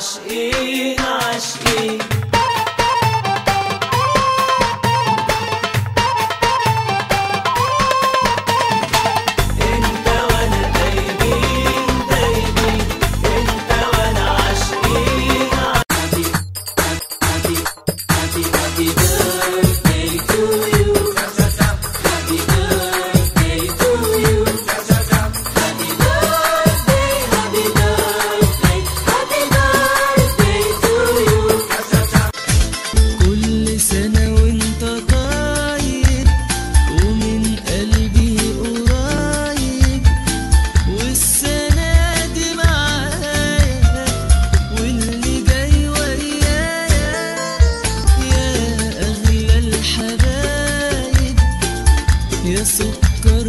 عاشقين عاشقين. يا سكر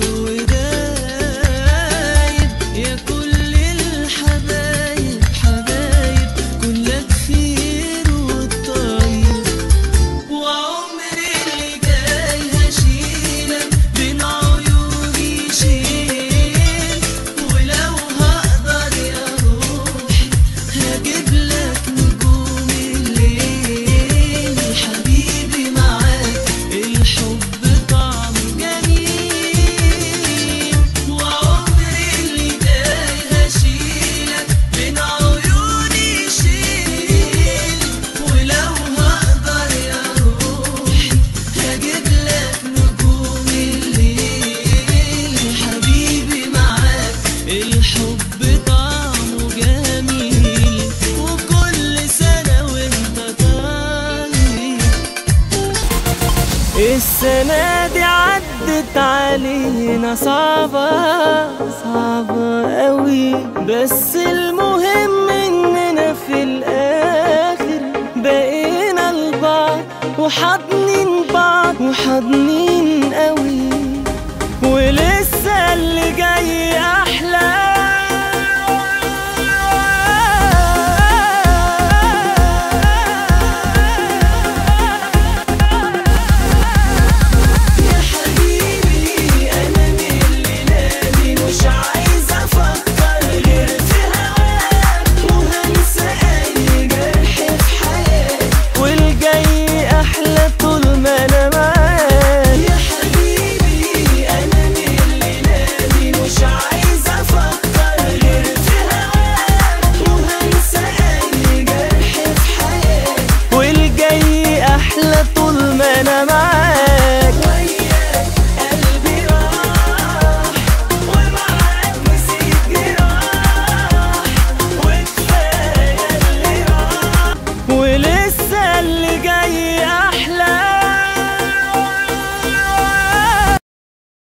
ودايب يا كل الحبايب حبايب كلك خير والطيب، وعمري اللي جاي هشيلك بين عيوني شيل، ولو هقدر يا روحي هجيب لك نجوم الليل. حبيبي معاك الحب الحب طعمه جميل، وكل سنة وانت طيب. السنة دي عدت علينا صعبة صعبة قوي، بس المهم اننا في الاخر بقينا لبعض وحاضنين بعض وحاضنين قوي، ولسه اللي جاي احلى. يا حبيبي انا من الليلة دي مش عايز افكر غير في هواك، وهنسى اي جرح في حياتي، والجاي احلى طول ما انا معاك. يا حبيبي انا من الليلة دي مش عايز افكر غير في هواك، وهنسى اي جرح في حياتي، والجاي احلى طول ما انا معاك. وياك قلبي راح ومعاك نسيت جراح، وكفاية اللي راح ولسه اللي جاي